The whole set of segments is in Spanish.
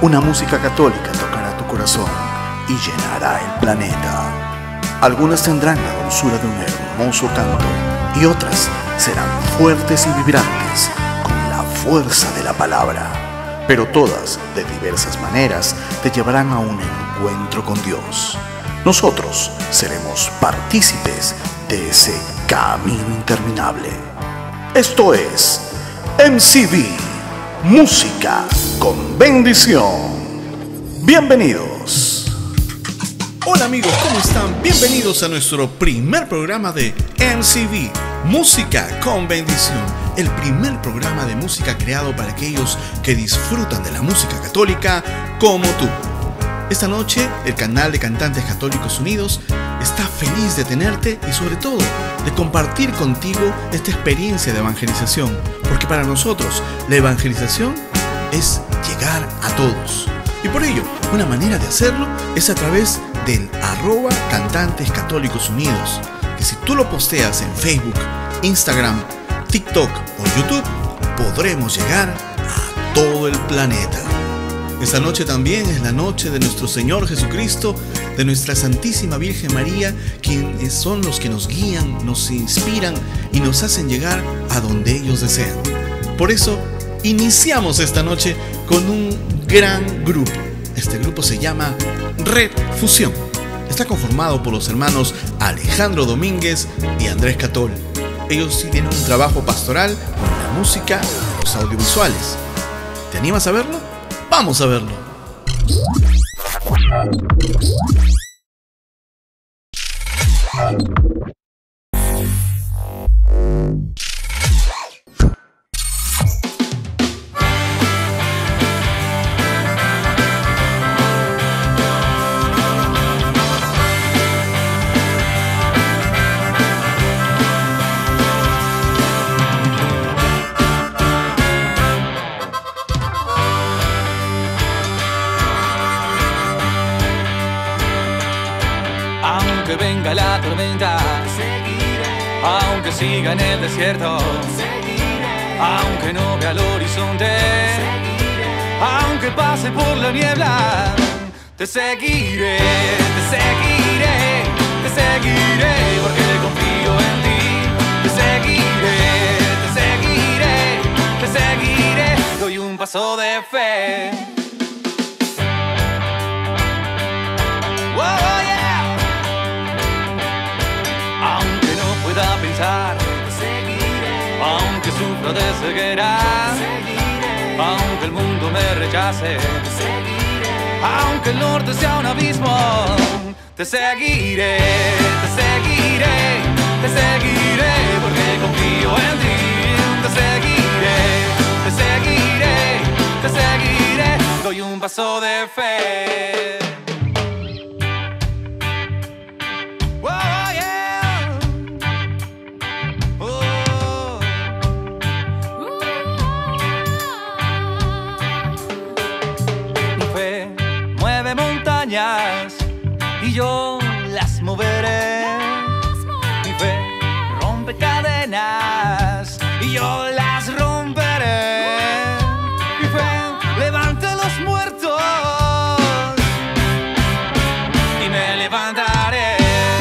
Una música católica tocará tu corazón y llenará el planeta. Algunas tendrán la dulzura de un hermoso canto y otras serán fuertes y vibrantes con la fuerza de la palabra. Pero todas, de diversas maneras, te llevarán a un encuentro con Dios. Nosotros seremos partícipes de ese camino interminable. Esto es MCV, Música con Bendición. Bienvenidos. Hola amigos, ¿cómo están? Bienvenidos a nuestro primer programa de MCV, Música con Bendición. El primer programa de música creado para aquellos que disfrutan de la música católica como tú. Esta noche, el canal de Cantantes Católicos Unidos está feliz de tenerte y sobre todo de compartir contigo esta experiencia de evangelización, porque para nosotros la evangelización es llegar a todos. Y por ello, una manera de hacerlo es a través del @Cantantes Católicos Unidos, que si tú lo posteas en Facebook, Instagram, TikTok o YouTube, podremos llegar a todo el planeta. Esta noche también es la noche de nuestro Señor Jesucristo, de nuestra Santísima Virgen María, quienes son los que nos guían, nos inspiran y nos hacen llegar a donde ellos desean. Por eso, iniciamos esta noche con un gran grupo. Este grupo se llama Red Fusión. Está conformado por los hermanos Alejandro Domínguez y Andrés Catol. Ellos sí tienen un trabajo pastoral con la música y los audiovisuales. ¿Te animas a verlo? Vamos a verlo. Venga la tormenta, seguiré. Aunque siga en el desierto, seguiré. Aunque no vea el horizonte, seguiré. Aunque pase por la niebla, te seguiré, te seguiré, te seguiré, porque confío en ti. Te seguiré, te seguiré, te seguiré. Doy un paso de fe. Pensar, seguiré. Aunque sufra de ceguera, seguiré. Aunque el mundo me rechace, seguiré. Aunque el norte sea un abismo, te seguiré, te seguiré, te seguiré, porque confío en ti. Te seguiré, te seguiré, te seguiré. Doy un paso de fe. Y yo las moveré. Mi fe rompe cadenas y yo las romperé. Mi fe levanta a los muertos y me levantaré.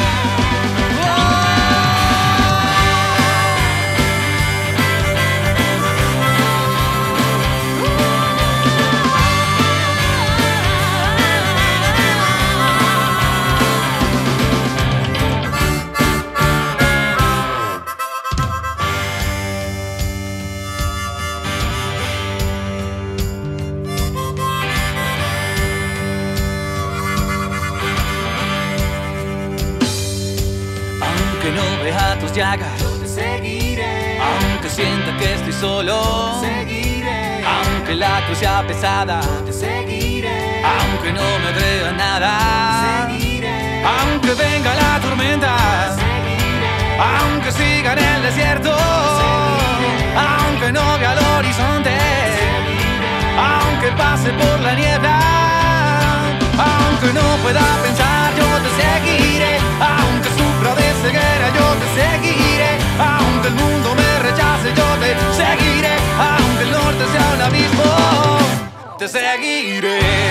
Llagas, yo te seguiré. Aunque sienta que estoy solo, te seguiré. Aunque la cruz sea pesada, te seguiré. Aunque no me crea nada, te seguiré. Aunque venga la tormenta, te seguiré. Aunque siga en el desierto, te seguiré. Aunque no vea el horizonte, te seguiré. Aunque pase por la niebla, aunque no pueda pensar, yo te seguiré. Aunque sufra de ceguera, yo te seguiré. Aunque el mundo me rechace, yo te seguiré. Aunque el norte sea un abismo, te seguiré.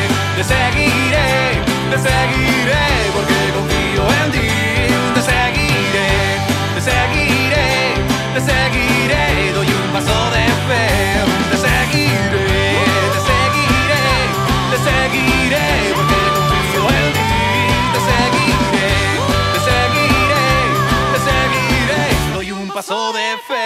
te seguiré porque confío en ti. Te seguiré, te seguiré, te seguiré. Doy un paso de fe. Te seguiré, te seguiré, te seguiré porque confío en ti. Te seguiré, te seguiré, te seguiré. Doy un paso de fe.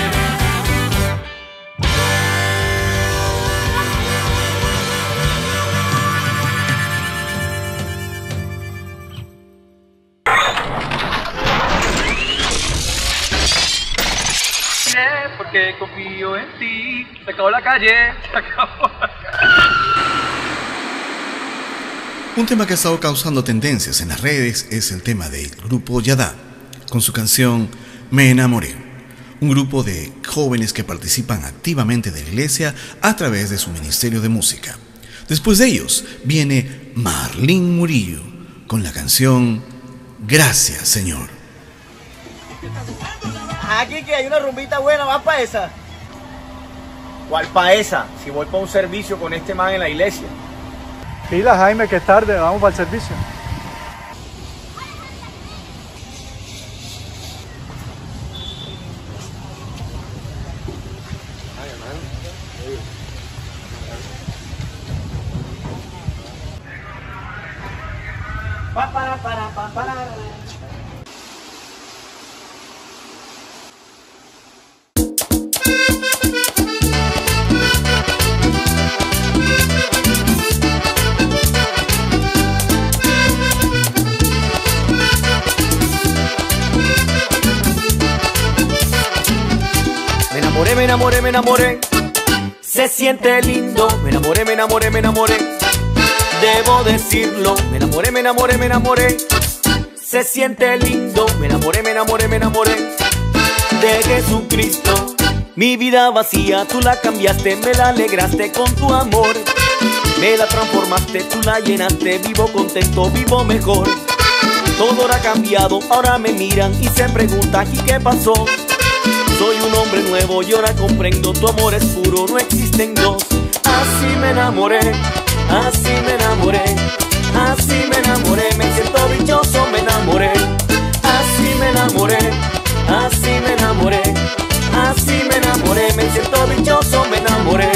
Porque confío en ti. Se acabó la calle, se acabó. Un tema que ha estado causando tendencias en las redes es el tema del grupo Yadá, con su canción Me Enamoré. Un grupo de jóvenes que participan activamente de la iglesia a través de su ministerio de música. Después de ellos viene Marlene Murillo con la canción Gracias, Señor. Aquí que hay una rumbita buena, ¿vas para esa? ¿Cuál para esa? Si voy para un servicio con este man en la iglesia. Pila, Jaime, que es tarde, vamos para el servicio. Me enamoré, se siente lindo. Me enamoré, me enamoré, me enamoré. Debo decirlo, me enamoré, me enamoré, me enamoré. Se siente lindo. Me enamoré, me enamoré, me enamoré de Jesucristo. Mi vida vacía, tú la cambiaste, me la alegraste con tu amor. Me la transformaste, tú la llenaste, vivo contento, vivo mejor. Todo era cambiado, ahora me miran y se preguntan ¿y qué pasó? Soy un hombre nuevo y ahora comprendo, tu amor es puro, no existen dos. Así me enamoré, así me enamoré, así me enamoré, me siento dichoso, me enamoré. Así me enamoré, así me enamoré, así me enamoré, me siento dichoso, me enamoré.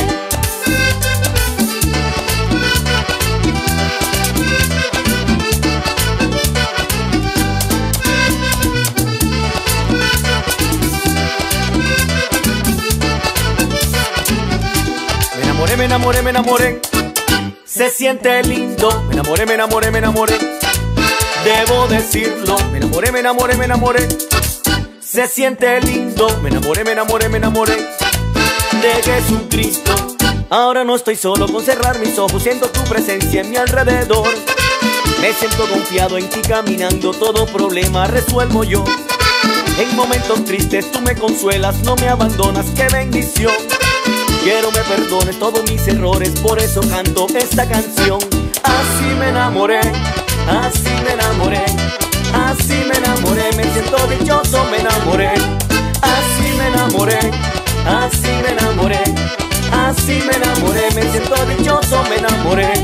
Me enamoré, me enamoré, se siente lindo. Me enamoré, me enamoré, me enamoré, debo decirlo. Me enamoré, me enamoré, me enamoré, se siente lindo. Me enamoré, me enamoré, me enamoré de Jesucristo. Ahora no estoy solo, con cerrar mis ojos siento tu presencia en mi alrededor. Me siento confiado en ti caminando, todo problema resuelvo yo. En momentos tristes tú me consuelas, no me abandonas, qué bendición. Quiero me perdones todos mis errores, por eso canto esta canción. Así me enamoré, así me enamoré, así me enamoré, me siento dichoso, me enamoré. Así me enamoré, así me enamoré, así me enamoré, me siento dichoso, me enamoré.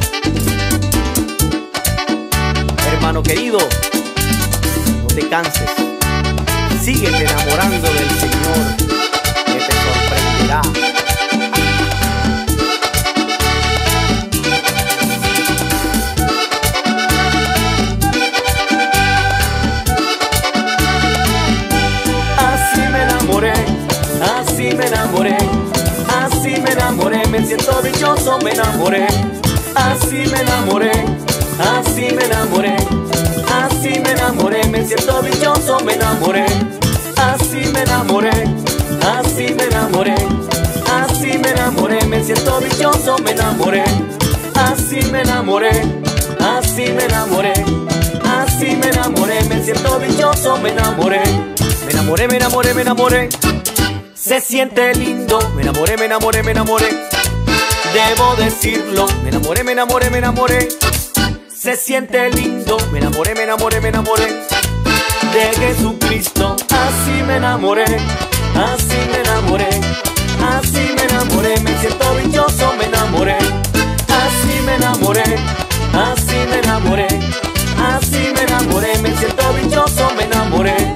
Hermano querido, no te canses, síguete enamorando del Señor, que te sorprenderá. Así me enamoré, así me enamoré, me siento dichoso, me enamoré. Así me enamoré, así me enamoré, así me enamoré, me siento dichoso, me enamoré. Así me enamoré, así me enamoré, así me enamoré, me siento dichoso, me enamoré. Así me enamoré, así me enamoré, así me enamoré, me siento dichoso, me enamoré. Me enamoré, me enamoré, me enamoré, se siente lindo. Me enamoré, me enamoré, me enamoré, debo decirlo. Me enamoré, me enamoré, me enamoré, se siente lindo. Me enamoré, me enamoré, me enamoré de Jesucristo. Así me enamoré, así me enamoré, así me enamoré, me siento dichoso, me enamoré. Así me enamoré, así me enamoré, enamoré. Así me enamoré, me siento dichoso, me enamoré.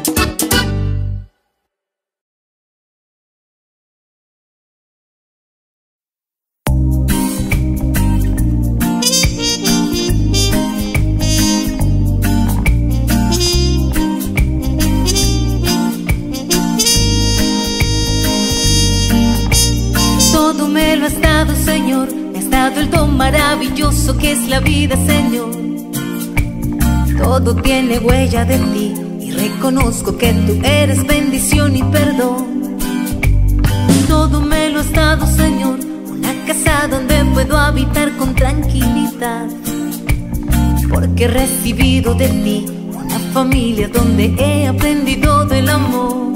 Todo me lo has dado, Señor, me has dado el don maravilloso que es la vida, Señor. Todo tiene huella de ti y reconozco que tú eres bendición y perdón. Todo me lo has dado, Señor, una casa donde puedo habitar con tranquilidad, porque he recibido de ti una familia donde he aprendido del amor.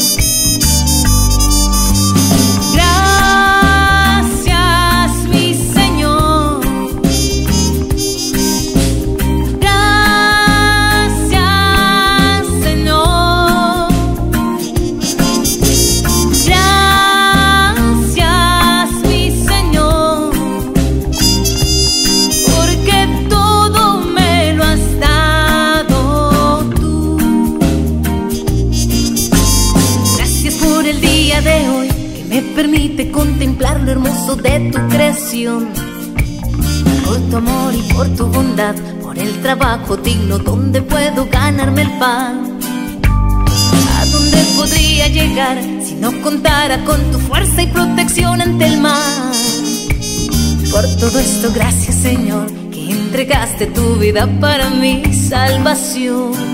Permite contemplar lo hermoso de tu creación, por tu amor y por tu bondad, por el trabajo digno donde puedo ganarme el pan. ¿A dónde podría llegar si no contara con tu fuerza y protección ante el mal? Por todo esto, gracias, Señor, que entregaste tu vida para mi salvación.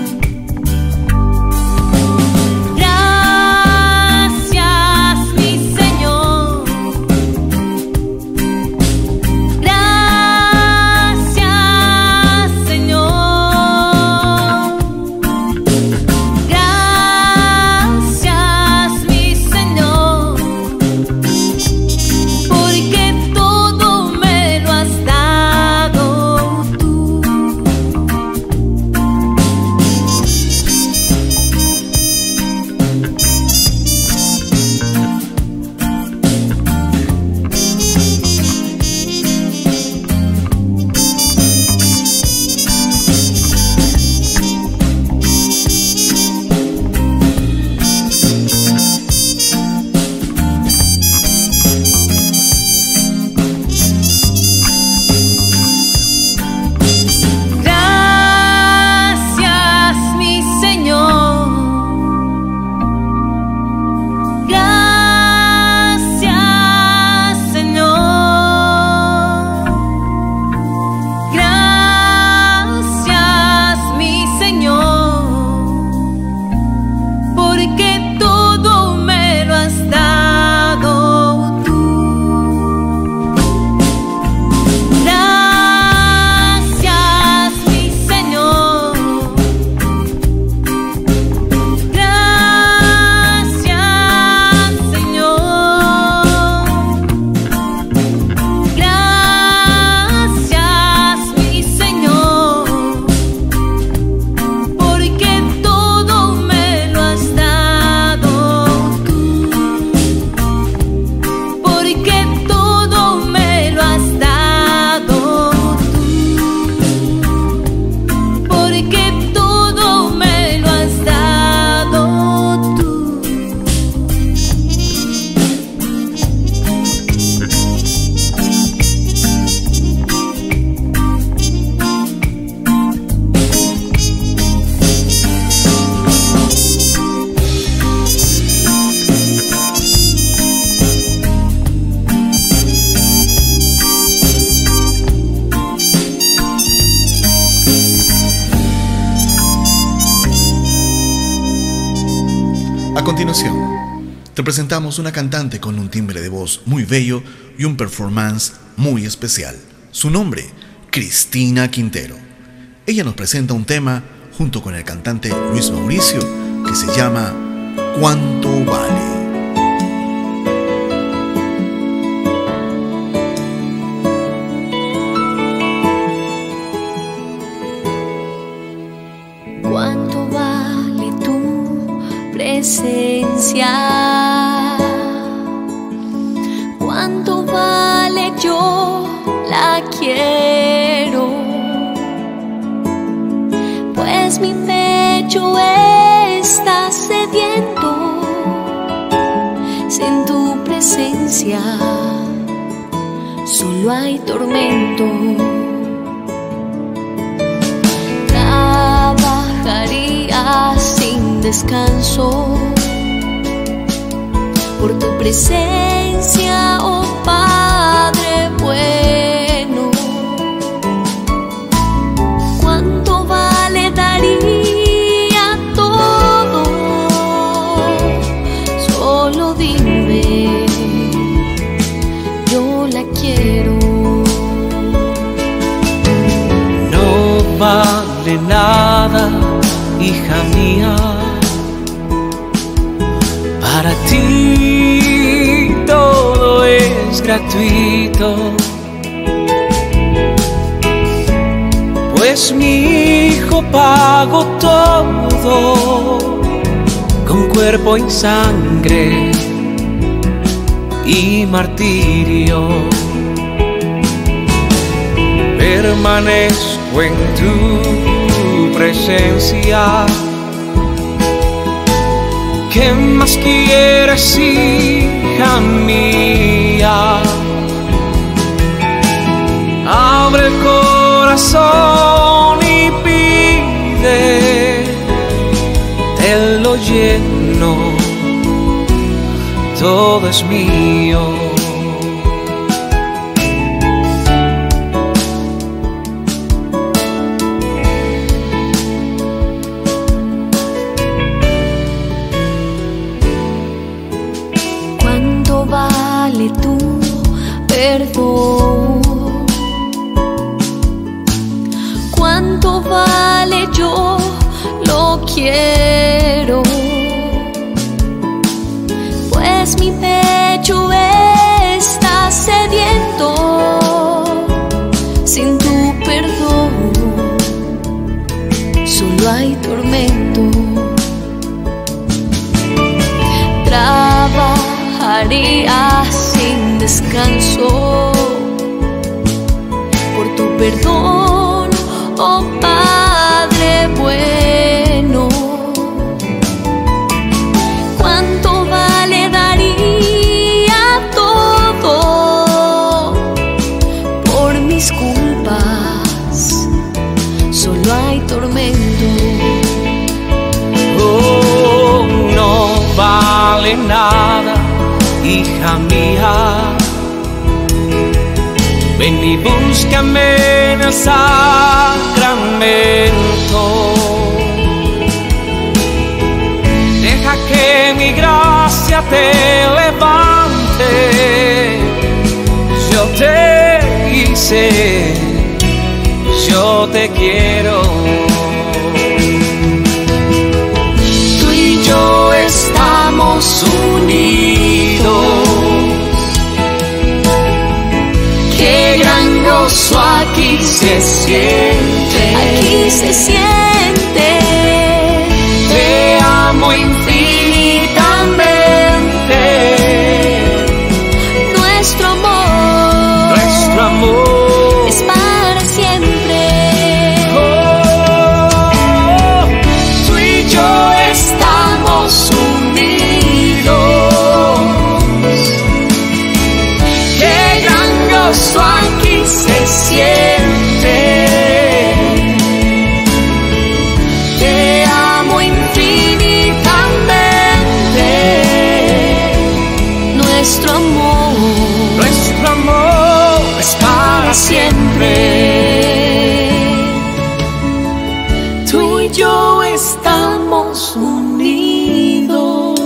A continuación, te presentamos una cantante con un timbre de voz muy bello y un performance muy especial. Su nombre, Cristina Quintero. Ella nos presenta un tema junto con el cantante Luis Mauricio que se llama ¿Cuánto vale? ¿Cuánto vale? Yo la quiero. pecho está sediento, sin tu presencia solo hay tormento. Trabajaría sin descanso por tu presencia, oh Padre bueno. ¿Cuánto vale daría todo? Solo dime, yo la quiero. No vale nada, hija mía, para ti todo es gratuito, pues mi hijo pagó todo con cuerpo y sangre y martirio. Permanezco en tu presencia. ¿Qué más quieres, hija mía? Abre el corazón y pide, te lo lleno, todo es mío. Vale tu perdón, cuánto vale, yo lo quiero, pues mi pecho está sediento, sin tu perdón solo hay tormento. Trabajaría sin descanso por tu perdón, oh Padre bueno. ¿Cuánto vale daría todo por mis culpas? Solo hay tormento. Oh, no vale nada, hija mía, ven y búscame en el sacramento. Deja que mi gracia te levante. Yo te hice, yo te quiero. Tú y yo estamos unidos. Qué gran gozo aquí se siente. Aquí se siente. Te amo infinitamente. Nuestro amor es para siempre. Oh, tú y yo estamos unidos. Qué gran gozo aquí se siente. Te amo infinitamente. Nuestro amor es para siempre. Tú y yo estamos unidos.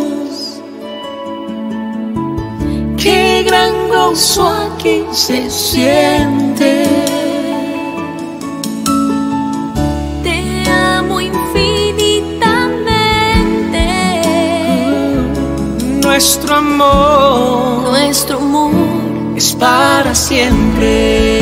Qué gran gozo aquí se siente. Te amo infinitamente. Nuestro amor es para siempre.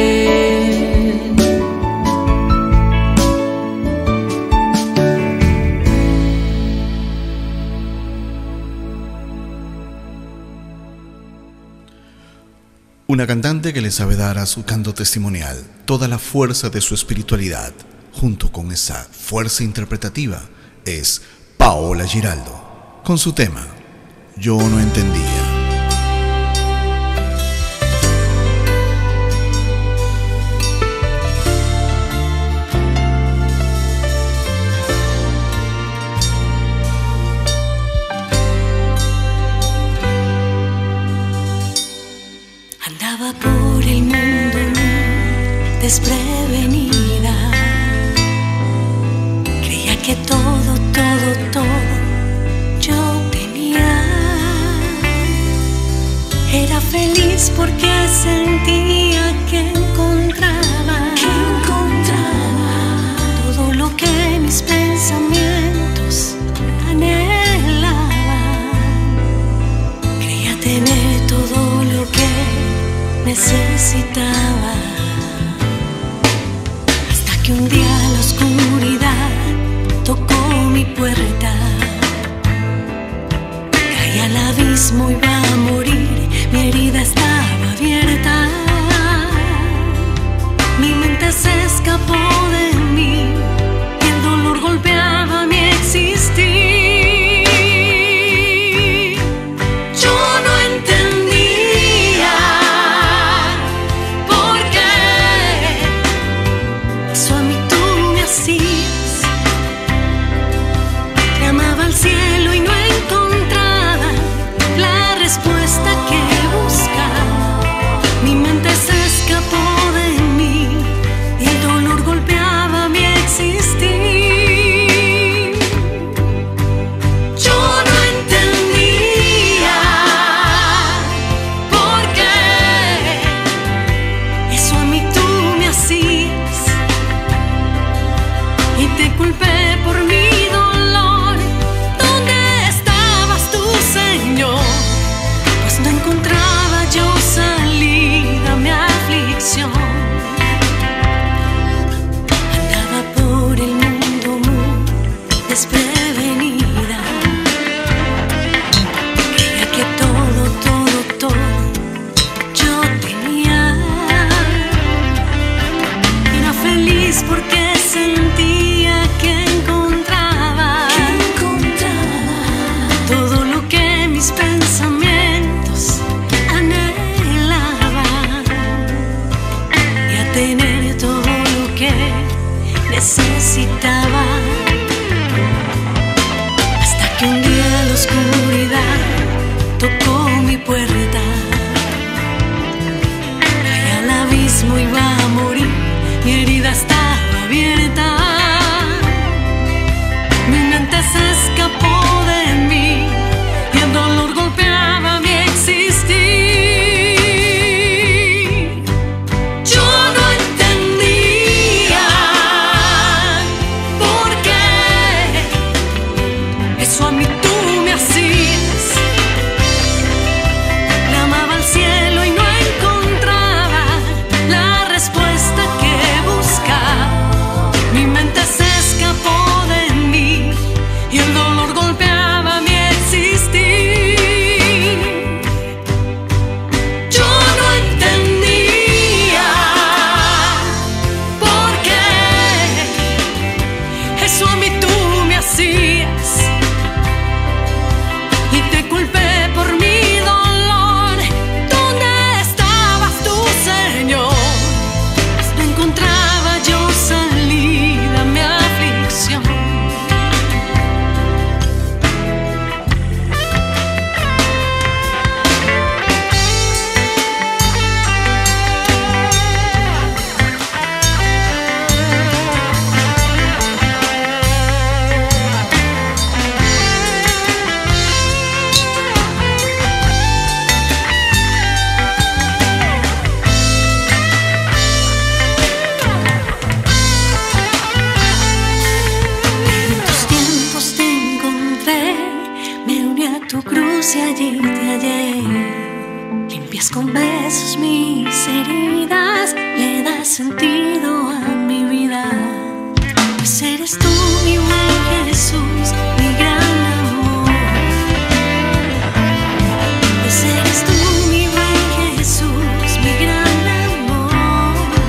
Una cantante que le sabe dar a su canto testimonial toda la fuerza de su espiritualidad, junto con esa fuerza interpretativa, es Paola Giraldo, con su tema Yo no entendía. Andaba por el mundo desprevenida, creía que todo yo tenía. Era feliz porque sentía que encontraba todo lo que mis pensamientos anhelaban. Creía tener todo lo que necesitaba, hasta que un día la oscuridad tocó mi puerta. Caí al abismo, iba a morir, mi herida estaba abierta. Mi mente se escapó de mí y el dolor golpeaba mi existir.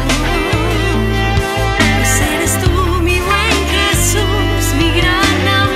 Eres tú, mi buen Jesús, mi gran amor.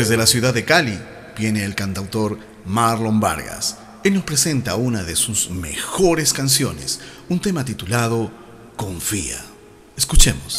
Desde la ciudad de Cali viene el cantautor Marlon Vargas. Él nos presenta una de sus mejores canciones, un tema titulado Confía. Escuchemos.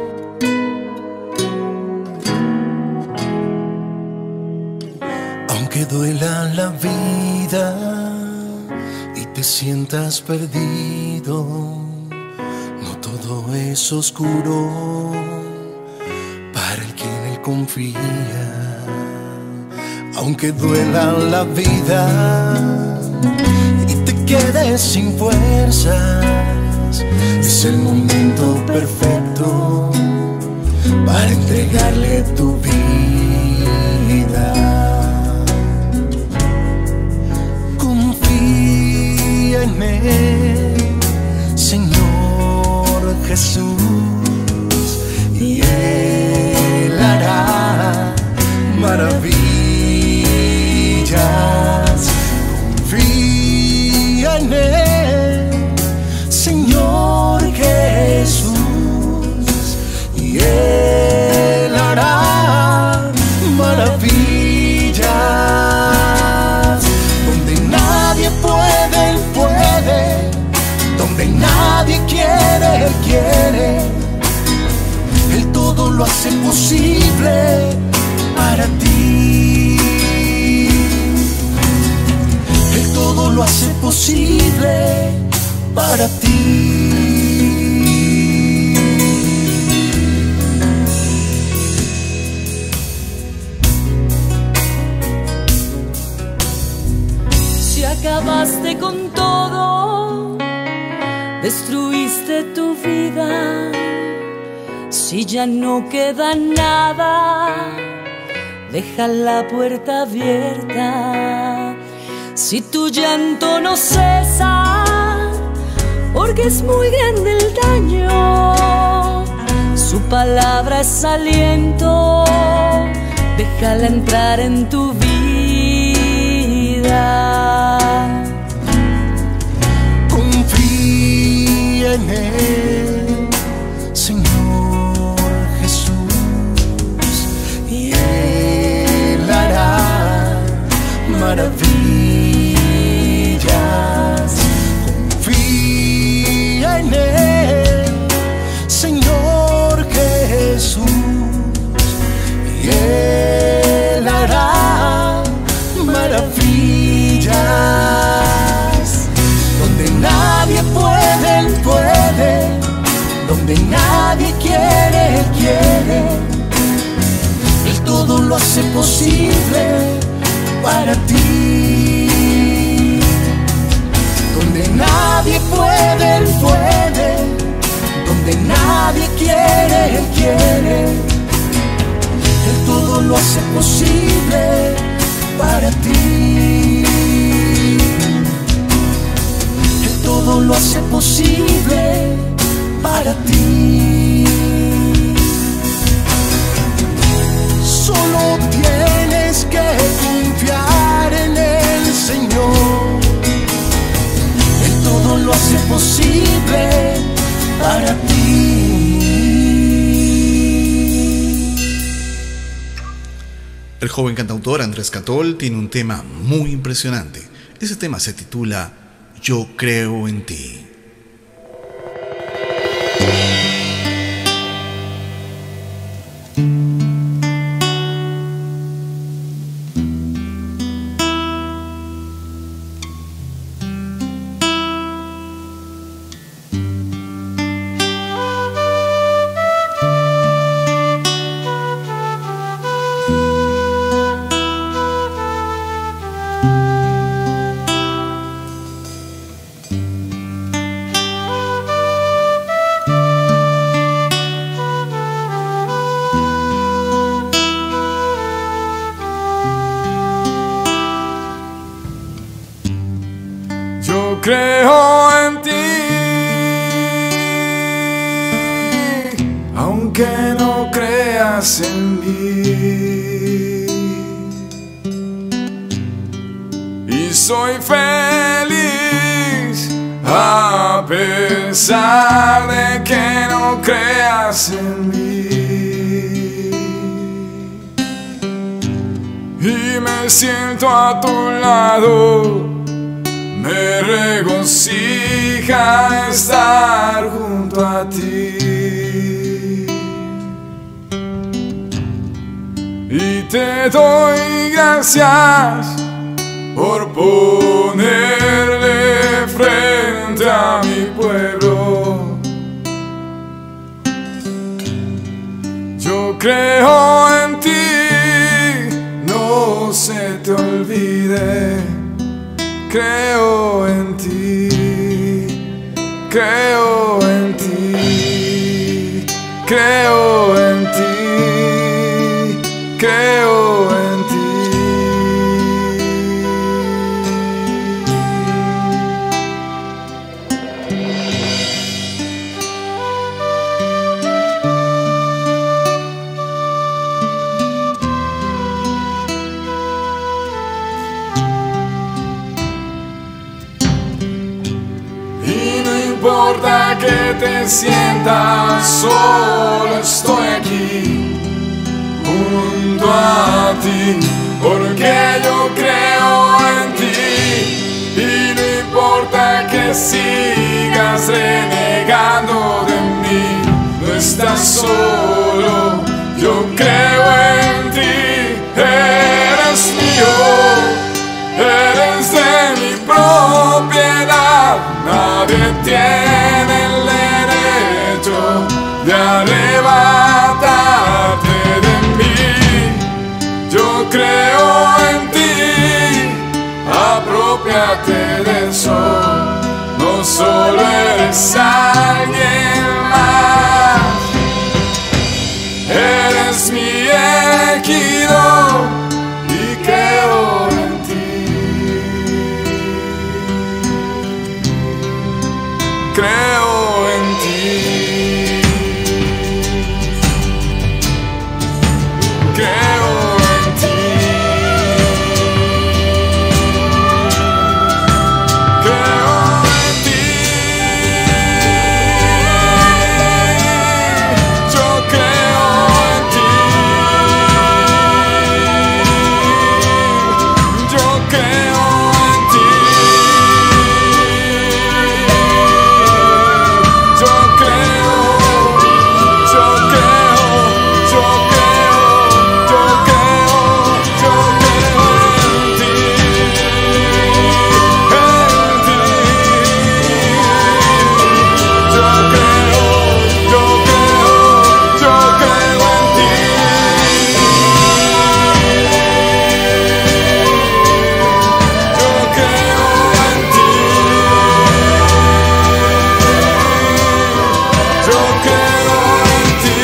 Aunque duela la vida y te sientas perdido, no todo es oscuro para el que en él confía. Aunque duela la vida y te quedes sin fuerzas, es el momento perfecto para entregarle tu vida. Confía en él, Señor Jesús, y Él hará maravillas. Confía en Él, Señor Jesús, y Él hará maravillas. Donde nadie puede, Él puede. Donde nadie quiere, Él quiere. Él todo lo hace posible para ti. Él todo lo hace posible para ti. Si acabaste con todo, destruiste tu vida. Si ya no queda nada, deja la puerta abierta. Si tu llanto no cesa, porque es muy grande el daño, su palabra es aliento, déjala entrar en tu vida. Confía en Él, Señor Jesús, y Él hará maravillas. Confía en Él, Señor Jesús, y Él hará maravillas. Donde nadie puede, Él puede. Donde nadie quiere, Él quiere. Él todo lo hace posible para ti. Donde nadie puede, Él puede. Donde nadie quiere, Él quiere. Él todo lo hace posible para ti. Él todo lo hace posible para ti. Solo tienes que confiar en el Señor. Él todo lo hace posible para ti. El joven cantautor Andrés Catol tiene un tema muy impresionante. Ese tema se titula Yo creo en ti. Creo en ti, aunque no creas en mí, y soy feliz a pesar de que no creas en mí. me siento a tu lado, me regocija estar junto a ti. Y te doy gracias por ponerle frente a mi pueblo. Yo creo en ti, no se te olvide. Creo en ti, creo en ti, creo en ti, creo en ti. No importa que te sientas solo, estoy aquí junto a ti, porque yo creo en ti. Y no importa que sigas renegando de mí, no estás solo, yo creo en ti. Eres mío, eres de mi propiedad, nadie tiene el derecho de arrebatarte de mí. Yo creo en ti, apropiate de eso, no solo eres alguien más, eres mi elegido y creo en ti. Creo en ti. Creo en ti. Creo en ti. Yo creo en ti. Yo creo en ti. Yo creo, yo creo, yo creo, yo creo, yo creo en ti, en ti. Yo creo, yo creo, yo creo en ti. Yo creo en ti. Yo creo en ti.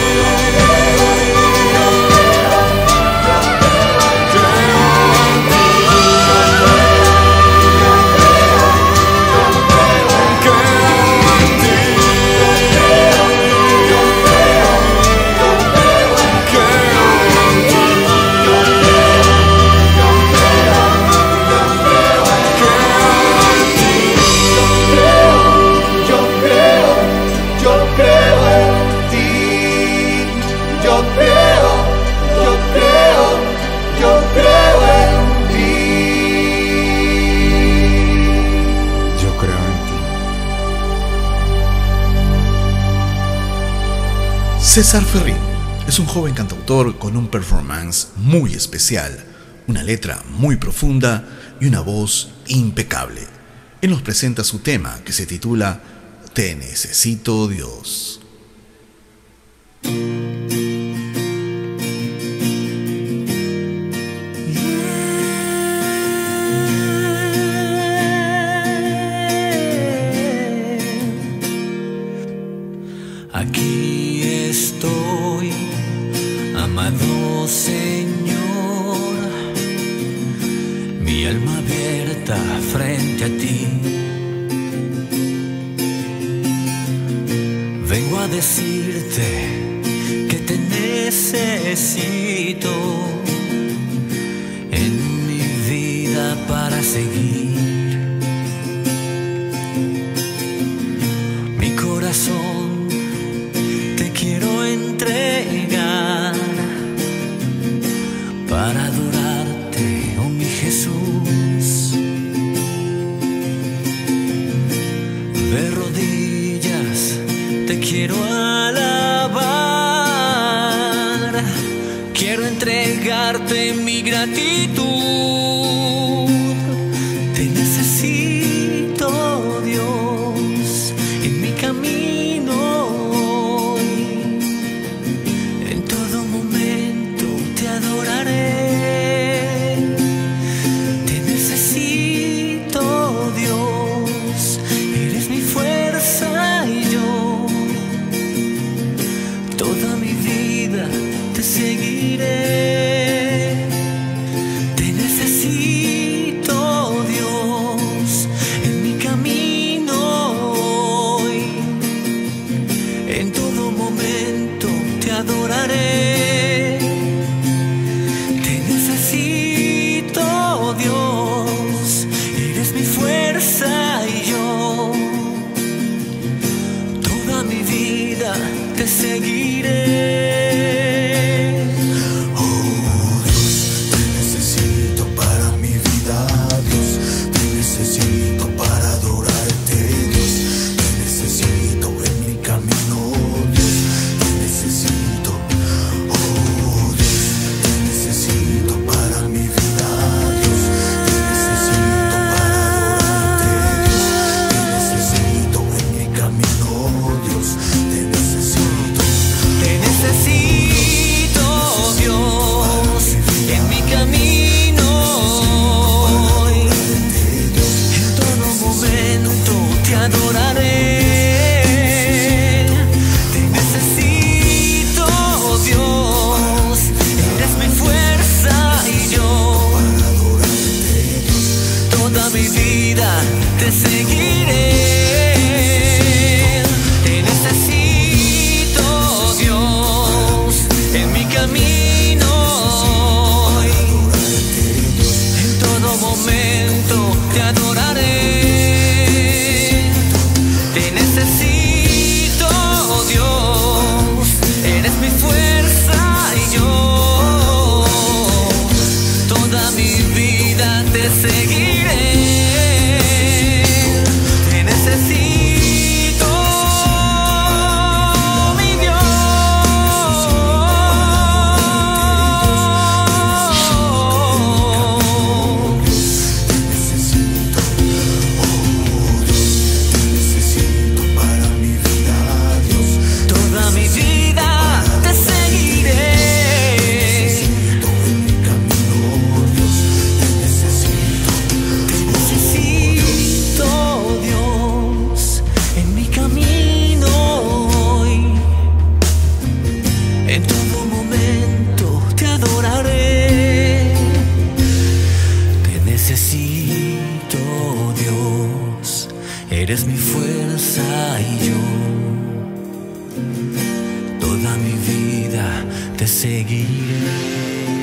César Ferrín es un joven cantautor con un performance muy especial, una letra muy profunda y una voz impecable. Él nos presenta su tema que se titula Te necesito, Dios. Aquí estoy, amado Señor, mi alma abierta frente a ti. Vengo a decirte que te necesito en mi vida para seguir. Mi corazón quiero entregar para adorarte te seguiré. Oh Dios, te necesito para mi vida, Dios, te necesito para adorarte, Dios, te necesito en mi camino, Dios, te necesito. Oh Dios, te necesito para mi vida, Dios, te necesito para adorarte, Dios, te necesito en mi camino, Dios, te necesito. Te necesito, Dios, en mi camino hoy. En todo momento te adoraré. Te necesito, Dios, eres mi fuerza y yo toda mi vida te seguiré. Te necesito, Dios, en mi camino hoy. En todo momento te adoraré. Te necesito, Dios, eres mi fuerza y yo toda mi vida te seguiré. Te necesito, mi Dios. Necesito, oh Dios, te necesito para mi vida, Dios, Toda mi vida te seguiré. necesito en mi camino, Dios, te necesito. Te necesito, Dios, en mi camino hoy. En todo momento te adoraré. Te necesito, Dios, eres mi fuerza y yo toda mi vida te seguiré.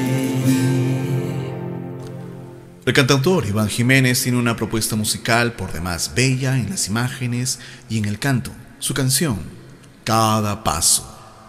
El cantautor Iván Jiménez tiene una propuesta musical por demás bella en las imágenes y en el canto. Su canción, Cada Paso.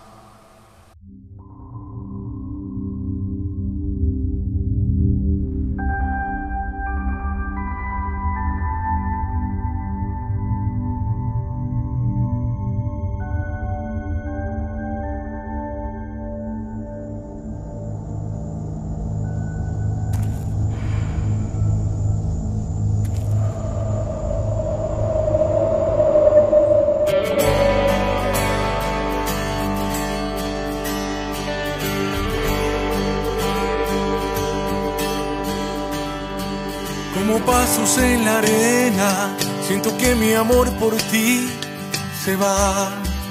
Como pasos en la arena, siento que mi amor por ti se va.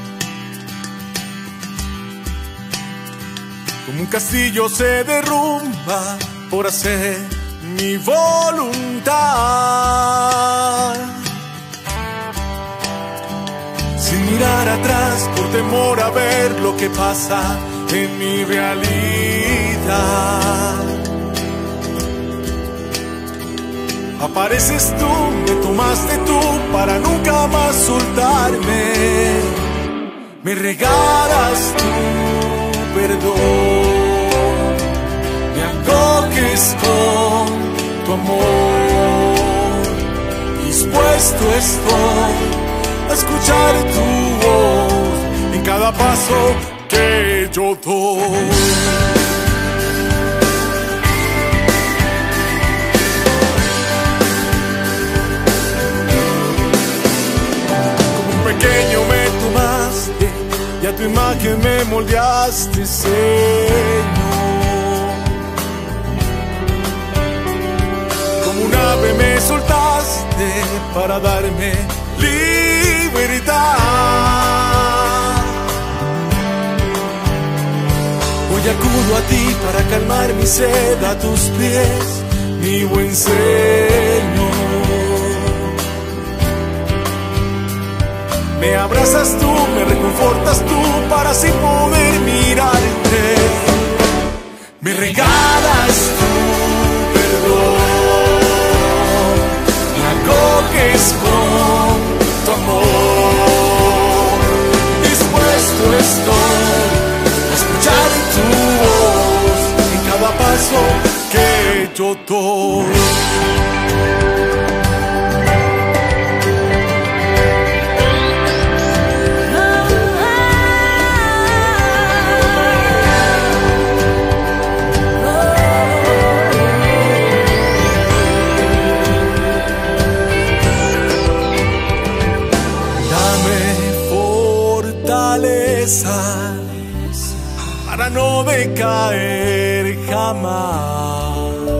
Como un castillo se derrumba por hacer mi voluntad. Sin mirar atrás por temor a ver lo que pasa en mi realidad. Apareces tú, me tomaste tú para nunca más soltarme. Me regalas tu perdón, me acoges con tu amor. Dispuesto estoy a escuchar tu voz en cada paso que yo doy. Pequeño me tomaste y a tu imagen me moldeaste, Señor. Como un ave me soltaste para darme libertad. Hoy acudo a ti para calmar mi sed a tus pies, mi buen Señor. Me abrazas tú, me reconfortas tú para así poder mirarte. Me regalas tu perdón, me acoges con tu amor. Dispuesto estoy yo doy. Para no decaer jamás,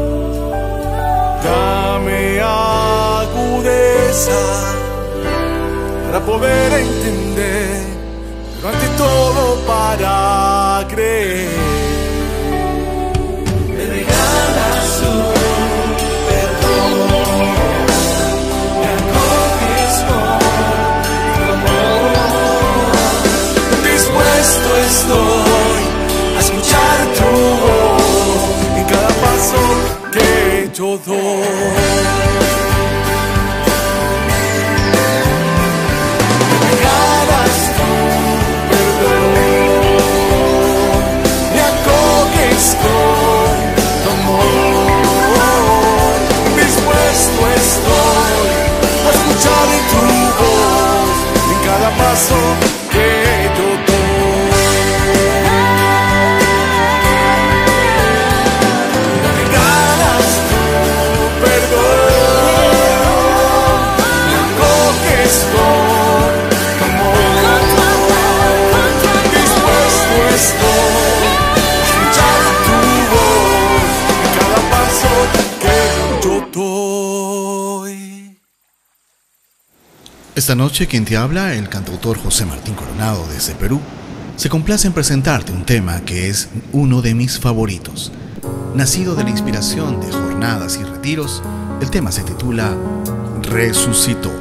dame agudeza para poder entender, pero ante todo para creer. Me regalas tu perdón, me acoges con tu amor, dispuesto estoy a escuchar tu voz en cada paso que yo doy. Me regalas tu perdón, me acoges con tu amor, dispuesto estoy a escuchar tu voz en cada paso que yo doy. Esta noche quien te habla, el cantautor José Martín Coronado desde Perú, se complace en presentarte un tema que es uno de mis favoritos. Nacido de la inspiración de jornadas y retiros, el tema se titula Resucitó.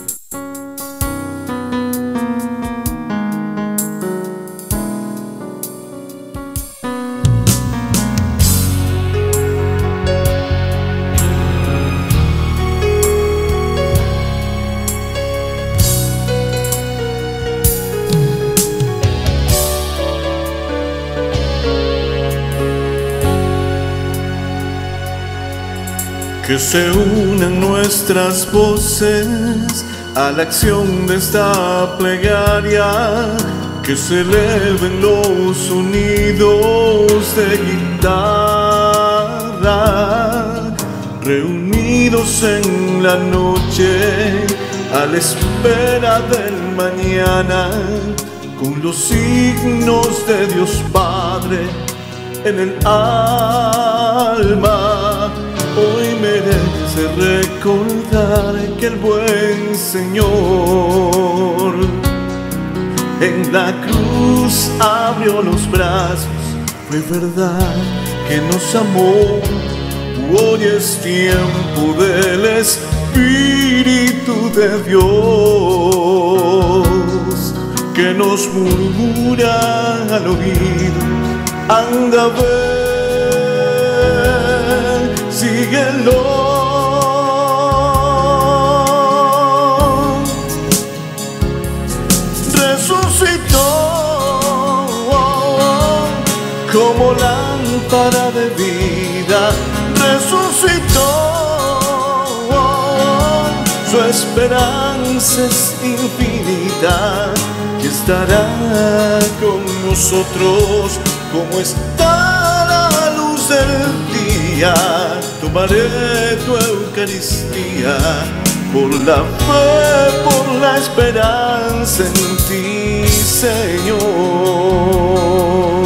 Que se unan nuestras voces a la acción de esta plegaria, que se eleven los sonidos de guitarra, reunidos en la noche a la espera del mañana, con los signos de Dios Padre en el alma. Hoy merece recordar que el buen Señor en la cruz abrió los brazos. Fue verdad que nos amó. Hoy es tiempo del Espíritu de Dios que nos murmura al oído: anda a ver, síguelo. Resucitó como lámpara de vida, resucitó. Su esperanza es infinita y estará con nosotros como está la luz del día. Tomaré tu Eucaristía por la fe, por la esperanza en ti, Señor.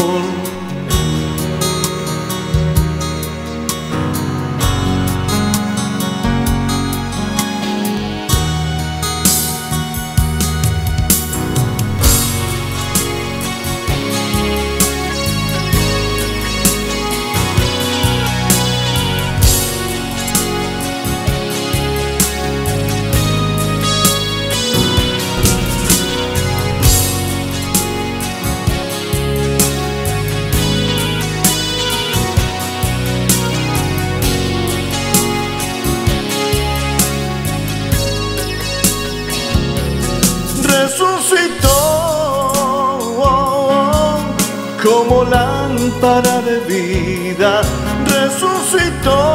Resucitó como lámpara de vida, resucitó.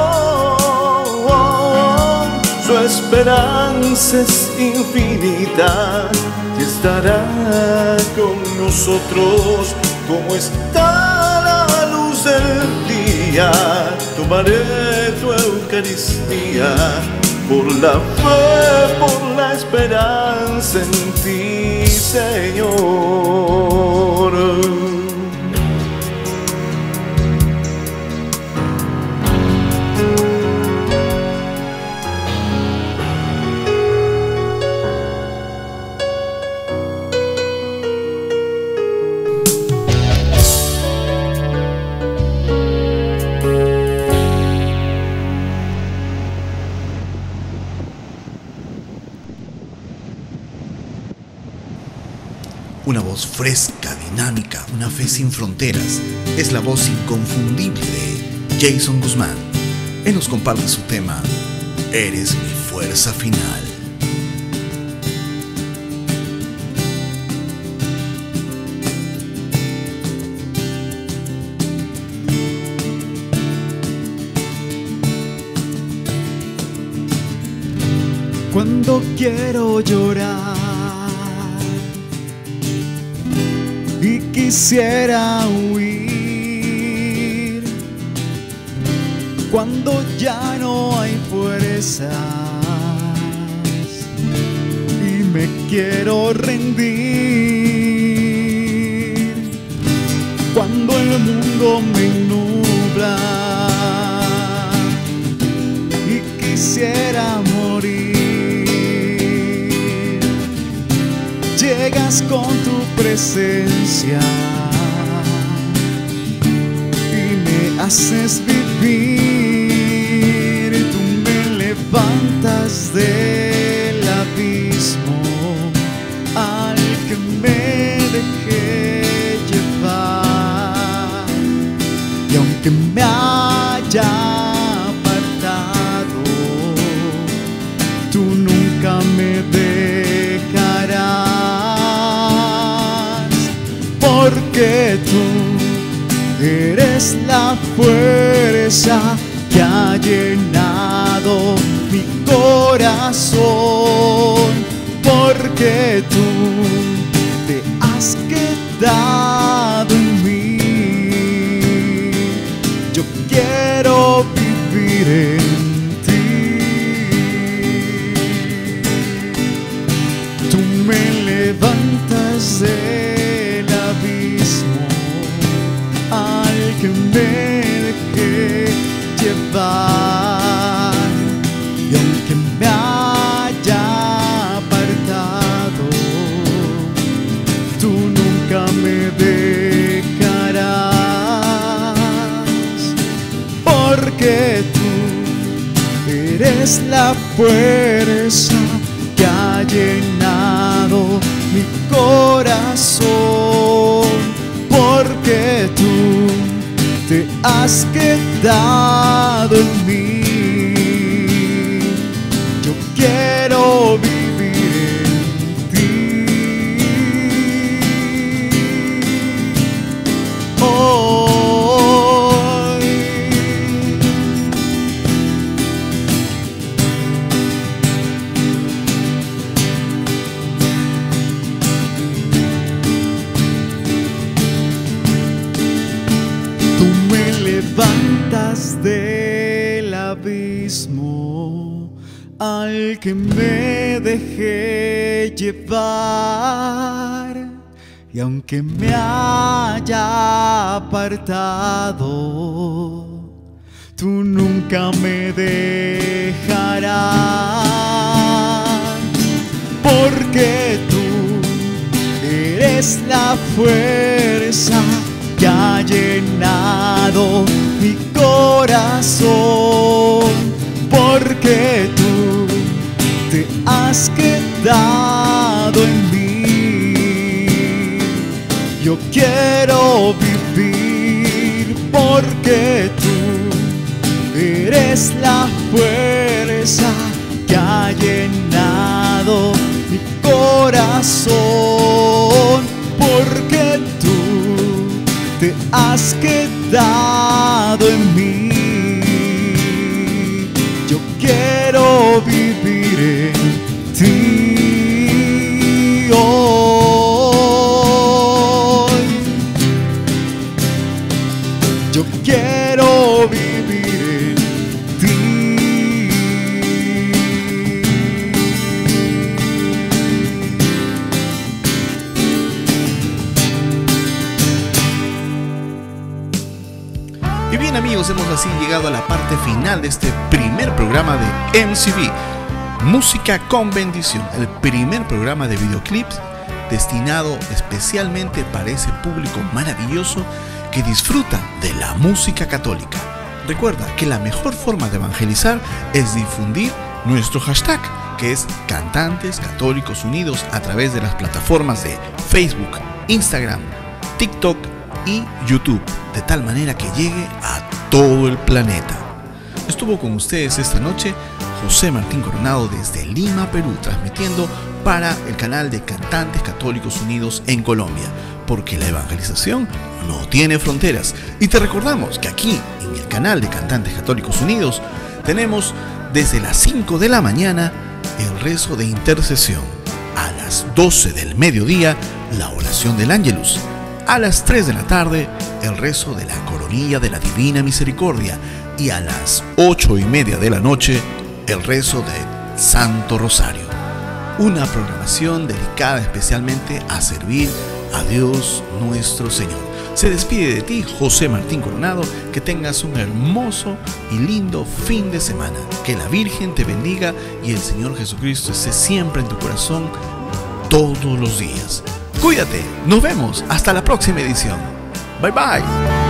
Su esperanza es infinita y estará con nosotros como está la luz del día. Tomaré tu Eucaristía por la fe, por la esperanza en ti, Señor. Una voz fresca, dinámica, una fe sin fronteras. Es la voz inconfundible de Jason Guzmán. Él nos comparte su tema, Eres mi fuerza final. Cuando quiero llorar y quisiera huir, cuando ya no hay fuerzas y me quiero rendir, cuando el mundo me nubla y quisiera morir, llegas con tu presencia y me haces vivir. Tú me levantas del abismo al que me dejé llevar, y aunque me haya apartado, tú nunca me dejarás, porque tú eres la fuerza que ha llenado mi corazón, porque tú te has quedado en mí. Yo quiero vivir en ti. Tú me levantas del abismo al que me dejé llevar, y aunque me haya apartado, tú nunca me dejarás, porque tú eres la fuerza que ha llenado mi corazón, porque tú te has quedado en mí. Yo quiero vivir en ti. Hoy tú me levantas del abismo al que me dejé llevar, y aunque me haya apartado, tú nunca me dejarás, porque tú eres la fuerza que ha llenado mi corazón, porque tú te has quedado en mí. Yo quiero vivir porque tú eres la fuerza que ha llenado mi corazón, porque tú te has quedado en mí. vivir en ti hoy. Yo quiero vivir en ti. Y bien amigos, hemos así llegado a la parte final de este primer programa de MCV, Música con Bendición, el primer programa de videoclips destinado especialmente para ese público maravilloso que disfruta de la música católica. Recuerda que la mejor forma de evangelizar es difundir nuestro hashtag, que es Cantantes Católicos Unidos, a través de las plataformas de Facebook, Instagram, TikTok y YouTube, de tal manera que llegue a todo el planeta. Estuvo con ustedes esta noche José Martín Coronado desde Lima, Perú, transmitiendo para el canal de Cantantes Católicos Unidos en Colombia, porque la evangelización no tiene fronteras. Y te recordamos que aquí, en el canal de Cantantes Católicos Unidos, tenemos desde las 5 de la mañana el rezo de intercesión, a las 12 del mediodía la oración del Ángelus, a las 3 de la tarde el rezo de la Coronilla de la Divina Misericordia y a las 8:30 de la noche el rezo del Santo Rosario. Una programación dedicada especialmente a servir a Dios nuestro Señor. Se despide de ti José Martín Coronado, que tengas un hermoso y lindo fin de semana. Que la Virgen te bendiga y el Señor Jesucristo esté siempre en tu corazón todos los días. Cuídate, nos vemos hasta la próxima edición. Bye bye.